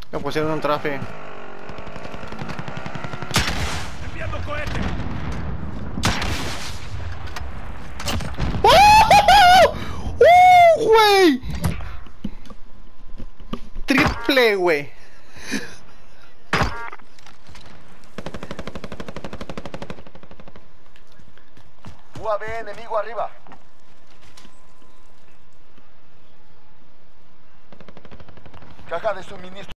Me pusieron un trafe. Enviando cohete. Güey. Triple, güey. UAV enemigo arriba. Caja de suministro.